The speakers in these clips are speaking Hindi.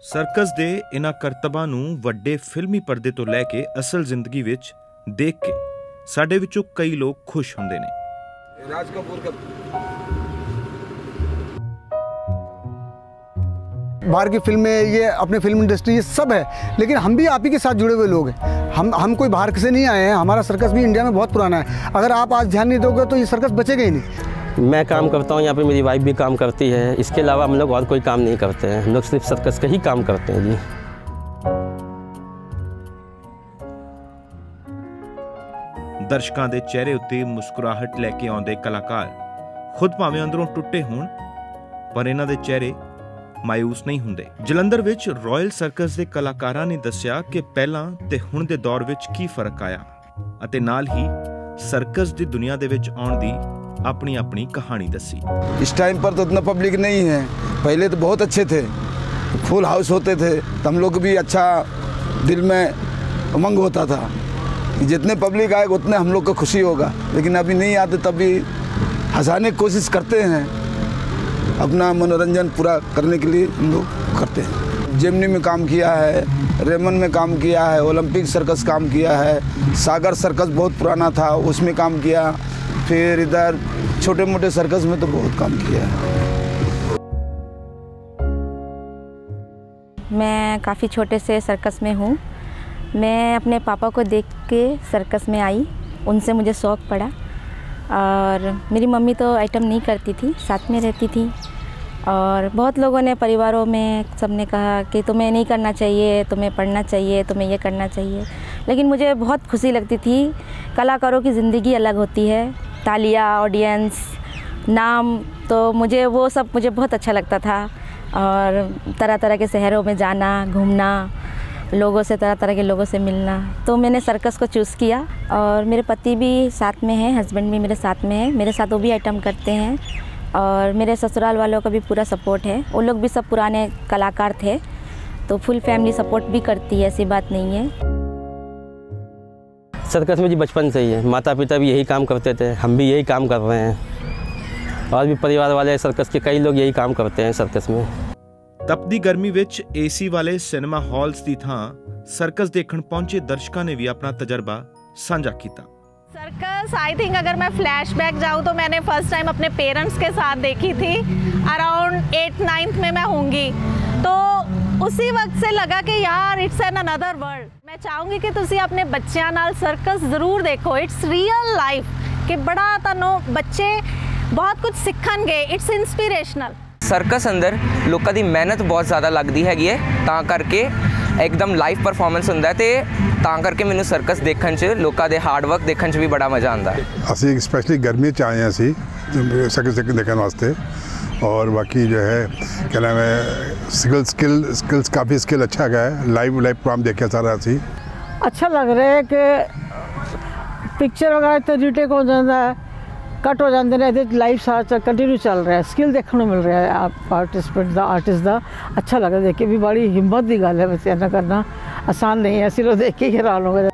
ਸਰਕਸ ਦੇ ਇਹਨਾਂ ਕਰਤਬਾਂ ਨੂੰ ਵੱਡੇ ਫਿਲਮੀ ਪਰਦੇ ਤੋਂ ਲੈ ਕੇ ਅਸਲ ਜ਼ਿੰਦਗੀ ਵਿੱਚ ਦੇਖ ਕੇ ਸਾਡੇ ਵਿੱਚੋਂ ਕਈ ਲੋਕ ਖੁਸ਼ ਹੁੰਦੇ ਨੇ। राज कपूर का बाहर की फिल्में, ये अपने फिल्म इंडस्ट्री, ये सब है, लेकिन हम भी आप ही के साथ जुड़े हुए लोग हैं। हम कोई बाहर से नहीं आए हैं। हमारा सर्कस भी इंडिया में बहुत पुराना है। अगर आप आज ध्यान नहीं दोगे तो ये सर्कस बचेगा ही नहीं। मैं काम करता हूँ यहाँ पे, मेरी वाइफ भी काम करती है। इसके अलावा हम लोग और कोई काम नहीं करते हैं। हम लोग सिर्फ सर्कस का ही काम करते हैं जी। ਦਰਸ਼ਕਾਂ ਦੇ ਚਿਹਰੇ ਉੱਤੇ ਮੁਸਕਰਾਹਟ ਲੈ ਕੇ ਆਉਂਦੇ ਕਲਾਕਾਰ ਖੁਦ ਭਾਵੇਂ ਅੰਦਰੋਂ ਟੁੱਟੇ ਹੋਣ, ਪਰ ਇਹਨਾਂ ਦੇ ਚਿਹਰੇ ਮਾਇੂਸ ਨਹੀਂ ਹੁੰਦੇ। ਜਲੰਧਰ ਵਿੱਚ ਰਾਇਲ ਸਰਕਸ ਦੇ ਕਲਾਕਾਰਾਂ ਨੇ ਦੱਸਿਆ ਕਿ ਪਹਿਲਾਂ ਤੇ ਹੁਣ ਦੇ ਦੌਰ ਵਿੱਚ ਕੀ ਫਰਕ ਆਇਆ ਅਤੇ ਨਾਲ ਹੀ ਸਰਕਸ ਦੀ ਦੁਨੀਆ ਦੇ ਵਿੱਚ ਆਉਣ ਦੀ अपनी अपनी कहानी दसी। इस टाइम पर तो इतना पब्लिक नहीं है, पहले तो बहुत अच्छे थे, फुल हाउस होते थे, तो हम लोग को भी अच्छा दिल में उमंग होता था कि जितने पब्लिक आएगा उतने हम लोग को खुशी होगा। लेकिन अभी नहीं आते, तब भी हंसाने की कोशिश करते हैं, अपना मनोरंजन पूरा करने के लिए हम लोग करते हैं। जेमनी में काम किया है, रेमन में काम किया है, ओलंपिक सर्कस काम किया है, सागर सर्कस बहुत पुराना था उसमें काम किया, फिर इधर छोटे मोटे सर्कस में तो बहुत काम किया है। मैं काफ़ी छोटे से सर्कस में हूँ। मैं अपने पापा को देख के सर्कस में आई, उनसे मुझे शौक़ पड़ा। और मेरी मम्मी तो आइटम नहीं करती थी, साथ में रहती थी। और बहुत लोगों ने, परिवारों में सब ने कहा कि तुम्हें नहीं करना चाहिए, तुम्हें पढ़ना चाहिए, तुम्हें ये करना चाहिए। लेकिन मुझे बहुत खुशी लगती थी। कलाकारों की ज़िंदगी अलग होती है, तालियां, ऑडियंस, नाम, तो मुझे वो सब मुझे बहुत अच्छा लगता था। और तरह तरह के शहरों में जाना, घूमना, लोगों से, तरह तरह के लोगों से मिलना, तो मैंने सर्कस को चूज़ किया। और मेरे पति भी साथ में हैं, हस्बैंड भी मेरे साथ में है, मेरे साथ वो भी आइटम करते हैं। और मेरे ससुराल वालों का भी पूरा सपोर्ट है, वो लोग भी सब पुराने कलाकार थे, तो फुल फैमिली सपोर्ट भी करती है, ऐसी बात नहीं है। सर्कस में जी बचपन से ही है, माता पिता भी यही काम करते थे, हम भी यही काम कर रहे हैं। और भी परिवार वाले सर्कस के कई लोग यही काम करते हैं सर्कस में। ਤਪਦੀ ਗਰਮੀ ਵਿੱਚ ਏਸੀ ਵਾਲੇ ਸਿਨੇਮਾ ਹਾਲਸ ਦੀ ਥਾਂ ਸਰਕਸ ਦੇਖਣ ਪਹੁੰਚੇ ਦਰਸ਼ਕਾਂ ਨੇ ਵੀ ਆਪਣਾ ਤਜਰਬਾ ਸਾਂਝਾ ਕੀਤਾ। सर्कस आई थिंक अगर मैं फ्लैशबैक जाऊँ तो मैंने फर्स्ट टाइम अपने पेरेंट्स के साथ देखी थी, अराउंड 8-9th में मैं होंगी। तो उसी वक्त से लगा कि यार इट्स एन अनदर वर्ल्ड। मैं चाहूँगी कि तुसी अपने बच्चों नाल सर्कस ज़रूर देखो, इट्स रियल लाइफ कि बड़ा तनो बच्चे बहुत कुछ सीखणगे, इट्स इंस्पिरेशनल। ਸਰਕਸ ਅੰਦਰ ਲੋਕਾਂ ਦੀ ਮਿਹਨਤ ਬਹੁਤ ਜ਼ਿਆਦਾ ਲੱਗਦੀ ਹੈਗੀ ਹੈ, ਤਾਂ ਕਰਕੇ ਇੱਕਦਮ ਲਾਈਵ ਪਰਫਾਰਮੈਂਸ ਹੁੰਦਾ ਤੇ ਤਾਂ ਕਰਕੇ ਮੈਨੂੰ ਸਰਕਸ ਦੇਖਣ 'ਚ, ਲੋਕਾਂ ਦੇ ਹਾਰਡ ਵਰਕ ਦੇਖਣ 'ਚ ਵੀ ਬੜਾ ਮਜ਼ਾ ਆਉਂਦਾ। ਅਸੀਂ ਸਪੈਸ਼ਲੀ ਗਰਮੀ 'ਚ ਆਏ ਹਾਂ ਅਸੀਂ ਸਰਕਸ ਦੇਖਣ ਵਾਸਤੇ। और बाकी जो है क्या नाम है, स्किल्स काफ़ी स्किल अच्छा है, लाइव प्रोग्राम देखा सारा असी अच्छा लग रहा है कि पिक्चर वगैरह तो रीटेक हो जाता है, कट हो जाते हैं, लाइव सारा कंटिन्यू चल रहा है, स्किल देखने को मिल रहा है। आप आर्टिस्ट का अच्छा लग रहा है देख के भी, बड़ी हिम्मत की गल है बच्चों ने करना आसान नहीं है, सिर्फ देख के हैरान हो गए।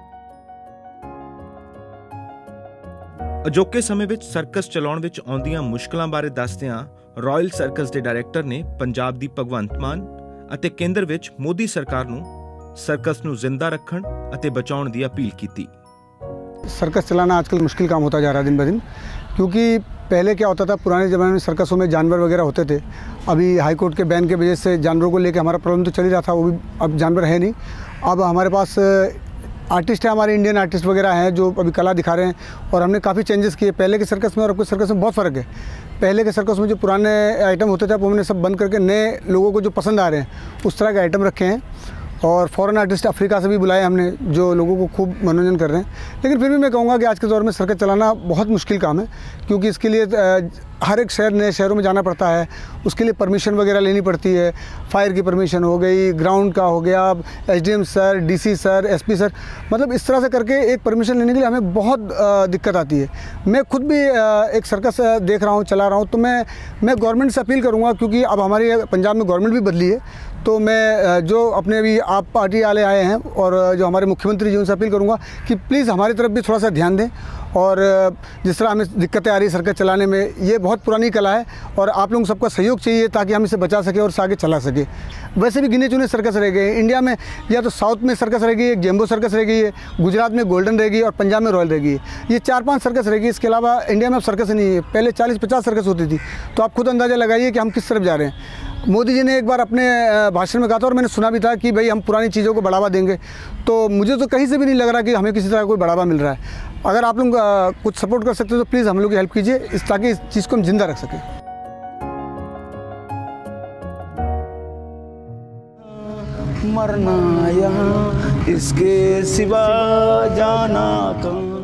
ਅਜੋਕੇ ਸਮੇਂ ਵਿੱਚ ਸਰਕਸ ਚਲਾਉਣ ਵਿੱਚ ਆਉਂਦੀਆਂ ਮੁਸ਼ਕਲਾਂ ਬਾਰੇ ਦੱਸਦਿਆਂ ਰਾਇਲ ਸਰਕਸ ਦੇ ਡਾਇਰੈਕਟਰ ਨੇ ਪੰਜਾਬ ਦੀ ਭਗਵੰਤ ਮਾਨ ਅਤੇ ਕੇਂਦਰ ਵਿੱਚ ਮੋਦੀ ਸਰਕਾਰ ਨੂੰ ਸਰਕਸ ਨੂੰ ਜ਼ਿੰਦਾ ਰੱਖਣ ਅਤੇ ਬਚਾਉਣ ਦੀ ਅਪੀਲ ਕੀਤੀ। सर्कस चलाना आजकल मुश्किल काम होता जा रहा है दिन ब दिन, क्योंकि पहले क्या होता था, पुराने ज़माने में सर्कसों में जानवर वगैरह होते थे। अभी हाई कोर्ट के बैन के वजह से जानवरों को लेकर हमारा प्रॉब्लम तो चल ही रहा था, वो भी अब जानवर है नहीं। अब हमारे पास आर्टिस्ट हैं, हमारे इंडियन आर्टिस्ट वगैरह हैं जो अभी कला दिखा रहे हैं। और हमने काफ़ी चेंजेस किए पहले के सर्कस में और अब के सर्कस में, बहुत फ़र्क है। पहले के सर्कस में जो पुराने आइटम होते थे वो हमने सब बंद करके नए लोगों को जो पसंद आ रहे हैं उस तरह के आइटम रखे हैं। और फॉरेन आर्टिस्ट अफ्रीका से भी बुलाए हमने, जो लोगों को खूब मनोरंजन कर रहे हैं। लेकिन फिर भी मैं कहूँगा कि आज के दौर में सर्कस चलाना बहुत मुश्किल काम है, क्योंकि इसके लिए हर एक शहर, नए शहरों में जाना पड़ता है, उसके लिए परमिशन वगैरह लेनी पड़ती है। फायर की परमिशन हो गई, ग्राउंड का हो गया, SDM sir, DC sir, SP sir, मतलब इस तरह से करके एक परमिशन लेने के लिए हमें बहुत दिक्कत आती है। मैं खुद भी एक सर्कस देख रहा हूँ, चला रहा हूँ, तो मैं गवर्नमेंट से अपील करूँगा, क्योंकि अब हमारे पंजाब में गवर्नमेंट भी बदली है, तो मैं जो अपने अभी आप पार्टी वाले आए हैं और जो हमारे मुख्यमंत्री जी, उनसे अपील करूँगा कि प्लीज़ हमारी तरफ भी थोड़ा सा ध्यान दें और जिस तरह हमें दिक्कतें आ रही है सर्कस चलाने में, ये बहुत पुरानी कला है और आप लोगों को सबका सहयोग चाहिए ताकि हम इसे बचा सकें और इसे आगे चला सके। वैसे भी गिने चुने सर्कस रह गए इंडिया में, या तो साउथ में सर्कस रह गई है, जेम्बो सर्कस रह गई है, गुजरात में गोल्डन रह गई और पंजाब में रॉयल रह गई है। ये 4-5 सर्कस रह गई, इसके अलावा इंडिया में अब सर्कस नहीं है। पहले 40-50 सर्कस होती थी, तो आप खुद अंदाज़ा लगाइए कि हम किस तरफ जा रहे हैं। मोदी जी ने एक बार अपने भाषण में कहा था और मैंने सुना भी था कि भाई हम पुरानी चीज़ों को बढ़ावा देंगे, तो मुझे तो कहीं से भी नहीं लग रहा कि हमें किसी तरह कोई बढ़ावा मिल रहा है। अगर आप लोग कुछ सपोर्ट कर सकते हो तो प्लीज़ हम लोग की हेल्प कीजिए ताकि इस चीज़ को हम जिंदा रख सकें। मरना यहाँ इसके सिवा जाना कहाँ।